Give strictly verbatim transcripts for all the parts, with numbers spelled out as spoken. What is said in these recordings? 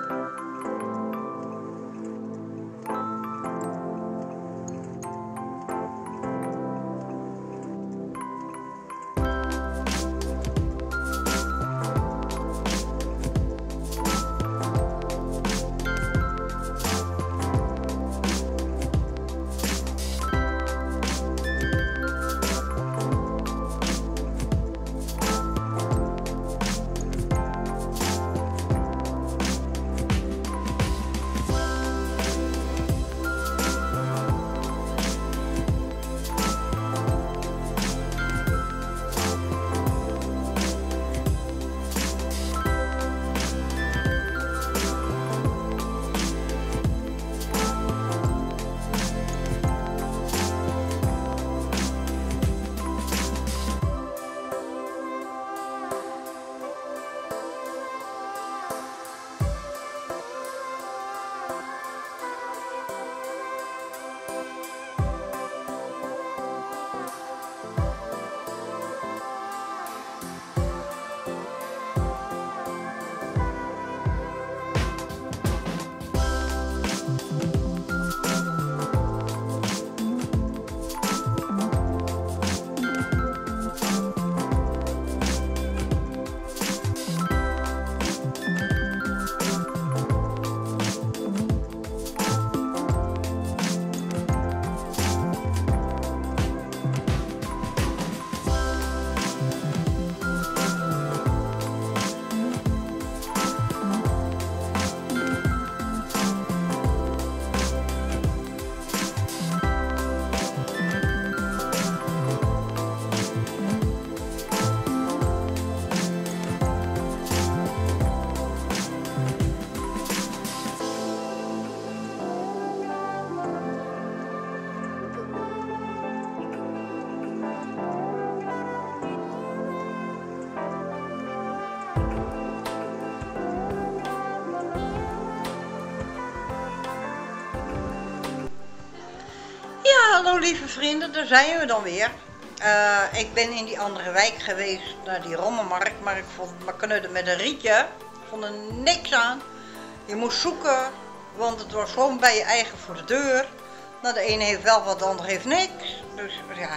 Hallo lieve vrienden, daar zijn we dan weer. Uh, ik ben in die andere wijk geweest, naar die rommelmarkt, maar ik vond me knudden met een rietje. Ik vond er niks aan. Je moest zoeken, want het was gewoon bij je eigen voor de deur. Nou, de ene heeft wel wat, de ander heeft niks. Dus ja,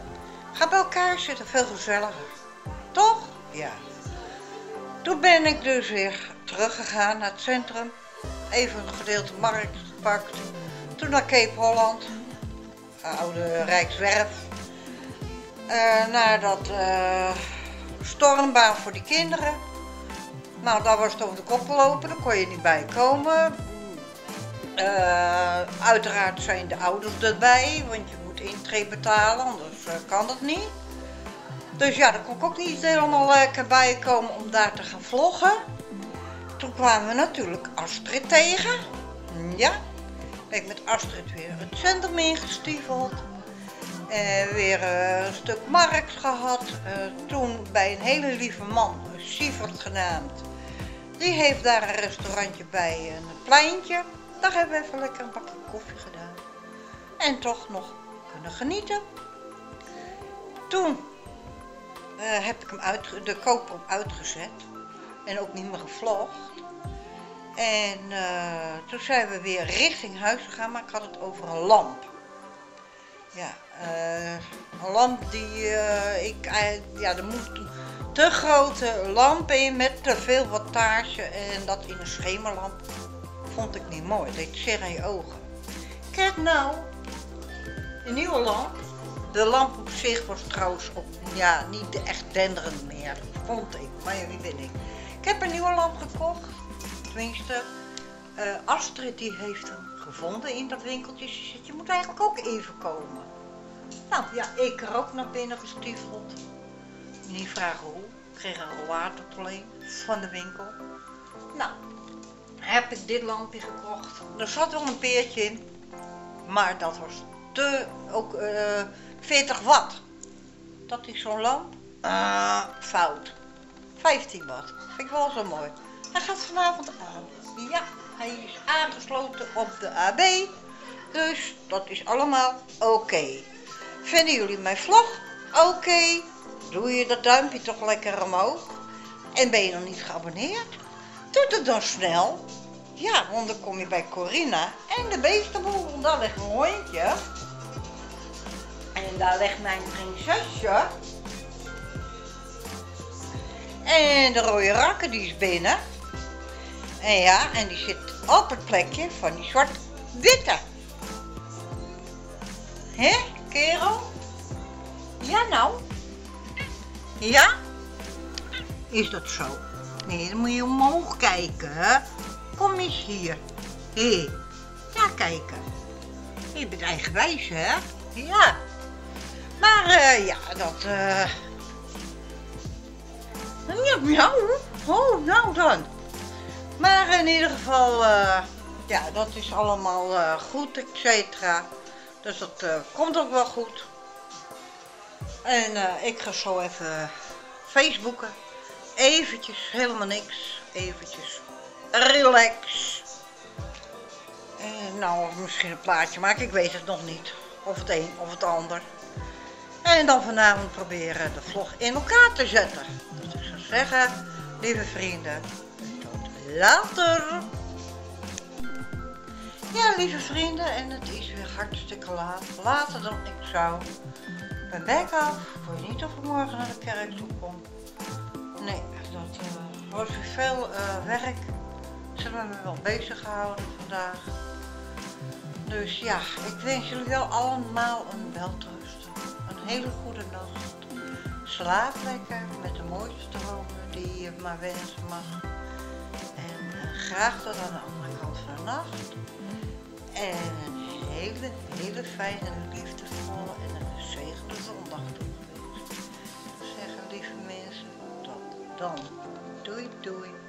ga bij elkaar zitten, veel gezelliger. Toch? Ja. Toen ben ik dus weer teruggegaan naar het centrum. Even een gedeelte markt gepakt. Toen naar Cape Holland. Oude Rijkswerf. Uh, naar dat uh, stormbaan voor die kinderen. Nou, daar was het over de kop lopen, daar kon je niet bij komen. Uh, uiteraard zijn de ouders erbij, want je moet intree betalen, anders uh, kan dat niet. Dus ja, daar kon ik ook niet helemaal lekker bij komen om daar te gaan vloggen. Toen kwamen we natuurlijk Astrid tegen. Ja. Ben ik met Astrid weer het centrum ingestiefeld. Uh, weer uh, een stuk markt gehad. Uh, toen bij een hele lieve man, Sievert genaamd. Die heeft daar een restaurantje bij een pleintje. Daar hebben we even lekker een bakje koffie gedaan. En toch nog kunnen genieten. Toen uh, heb ik hem uit, de koper uitgezet. En ook niet meer gevlogd. En uh, toen zijn we weer richting huis gegaan, maar ik had het over een lamp. Ja, uh, een lamp die uh, ik, uh, ja, er moet een te grote lamp in met te veel wattage en dat in een schemerlamp vond ik niet mooi. Dat deed zeer aan je ogen. Ik heb nou een nieuwe lamp. De lamp op zich was trouwens ook, ja, niet echt denderend meer, vond ik, maar ja, wie ben ik. Ik heb een nieuwe lamp gekocht. Tenminste, uh, Astrid die heeft hem gevonden in dat winkeltje. Ze zegt, je moet eigenlijk ook even komen. Nou ja, ik er ook naar binnen gestiefeld. Niet vragen hoe. Ik kreeg een waterpleen van de winkel. Nou, heb ik dit lampje gekocht. Er zat wel een peertje in. Maar dat was te, ook uh, veertig watt. Dat is zo'n lamp. Uh, fout. vijftien watt. Vind ik wel zo mooi. Hij gaat vanavond aan. Ja, hij is aangesloten op de A B. Dus dat is allemaal oké. Okay. Vinden jullie mijn vlog oké? Okay? Doe je dat duimpje toch lekker omhoog? En ben je nog niet geabonneerd? Doe het dan snel. Ja, want dan kom je bij Corinna en de beestenboel. Daar ligt een hondje. En daar ligt mijn prinsesje. En de rode rakker die is binnen. En ja, en die zit op het plekje van die zwart-witte. Hé, kerel? Ja nou? Ja? Is dat zo? Nee, dan moet je omhoog kijken. Kom eens hier. Hé, daar kijken. Je bent eigenwijs, hè? Ja. Maar uh, ja, dat... Uh... Ja, nou. Oh, nou dan. Maar in ieder geval, uh, ja, dat is allemaal uh, goed, et cetera. Dus dat uh, komt ook wel goed. En uh, ik ga zo even Facebooken. Eventjes, helemaal niks. Eventjes relax. En nou, misschien een plaatje maken, ik weet het nog niet. Of het een of het ander. En dan vanavond proberen de vlog in elkaar te zetten. Dus ik zou zeggen, lieve vrienden, tot later. Ja, lieve vrienden, en het is weer hartstikke laat. Later dan ik zou. Ik ben bek af. Ik weet niet of ik morgen naar de kerk toe kom. Nee, dat uh, wordt weer veel uh, werk. Ze hebben me wel bezig gehouden vandaag. Dus ja, ik wens jullie wel allemaal een welterusten. Een hele goede nacht. Slaap lekker met de mooiste dromen die je maar wensen mag. En uh, graag tot aan de andere kant van de nacht. En een hele, hele fijne, liefdevolle en een gezegende zondag toegewenst. Ik zou zeggen, lieve mensen, tot dan. Doei, doei.